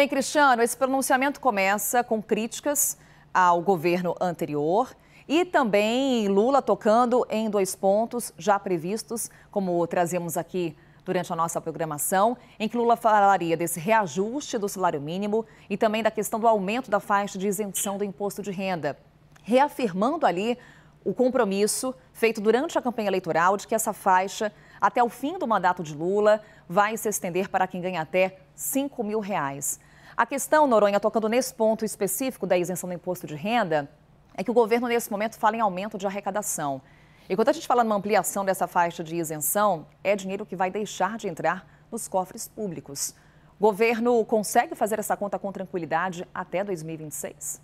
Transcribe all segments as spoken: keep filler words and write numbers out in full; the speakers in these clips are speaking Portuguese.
Bem, Cristiano, esse pronunciamento começa com críticas ao governo anterior e também Lula tocando em dois pontos já previstos, como trazemos aqui durante a nossa programação, em que Lula falaria desse reajuste do salário mínimo e também da questão do aumento da faixa de isenção do imposto de renda, reafirmando ali o compromisso feito durante a campanha eleitoral de que essa faixa, até o fim do mandato de Lula, vai se estender para quem ganha até cinco mil reais. A questão, Noronha, tocando nesse ponto específico da isenção do imposto de renda, é que o governo, nesse momento, fala em aumento de arrecadação. E quando a gente fala numa ampliação dessa faixa de isenção, é dinheiro que vai deixar de entrar nos cofres públicos. O governo consegue fazer essa conta com tranquilidade até dois mil e vinte e seis?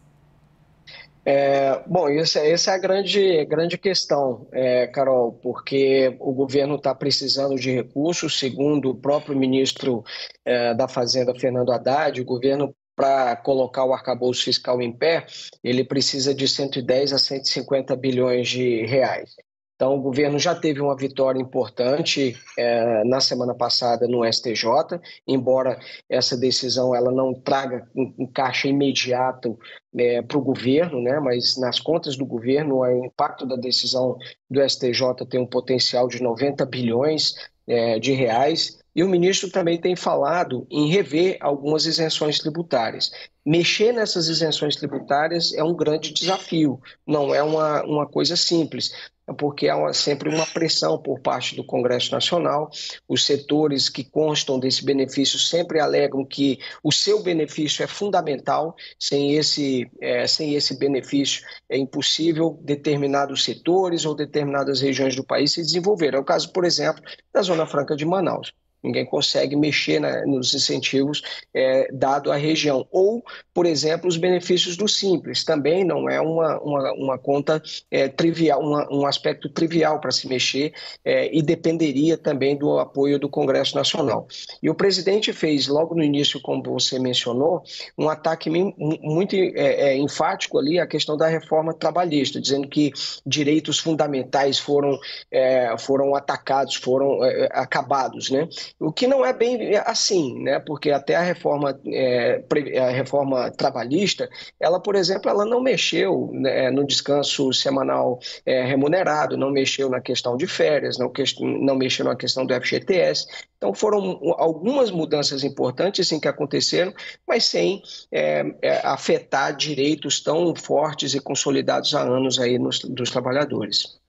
É, bom, essa, essa é a grande, grande questão, é, Carol, porque o governo está precisando de recursos, segundo o próprio ministro é, da Fazenda, Fernando Haddad. O governo, para colocar o arcabouço fiscal em pé, ele precisa de cento e dez a cento e cinquenta bilhões de reais. Então, o governo já teve uma vitória importante é, na semana passada no S T J, embora essa decisão ela não traga um, um caixa imediato é, para o governo, né? Mas nas contas do governo, o impacto da decisão do S T J tem um potencial de noventa bilhões é, de reais. E o ministro também tem falado em rever algumas isenções tributárias. Mexer nessas isenções tributárias é um grande desafio, não é uma, uma coisa simples, porque há uma, sempre uma pressão por parte do Congresso Nacional. Os setores que constam desse benefício sempre alegam que o seu benefício é fundamental. Sem esse, é, sem esse benefício é impossível determinados setores ou determinadas regiões do país se desenvolver. É o caso, por exemplo, da Zona Franca de Manaus. Ninguém consegue mexer na, nos incentivos é, dado à região. Ou, por exemplo, os benefícios do Simples. Também não é uma, uma, uma conta é, trivial, uma, um aspecto trivial para se mexer é, e dependeria também do apoio do Congresso Nacional. E o presidente fez, logo no início, como você mencionou, um ataque muito é, é, enfático ali à questão da reforma trabalhista, dizendo que direitos fundamentais foram, é, foram atacados, foram é, acabados, né? O que não é bem assim, né? Porque até a reforma, é, a reforma trabalhista, ela, por exemplo, ela não mexeu, né, no descanso semanal é, remunerado, não mexeu na questão de férias, não, que, não mexeu na questão do F G T S. Então foram algumas mudanças importantes sim, que aconteceram, mas sem é, é, afetar direitos tão fortes e consolidados há anos aí nos, dos trabalhadores.